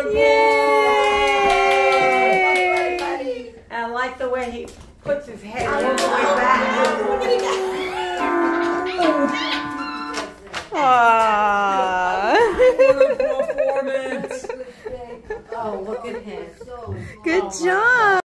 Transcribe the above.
Yay! And I like the way he puts his head all the way back. Oh, look at him. Good job.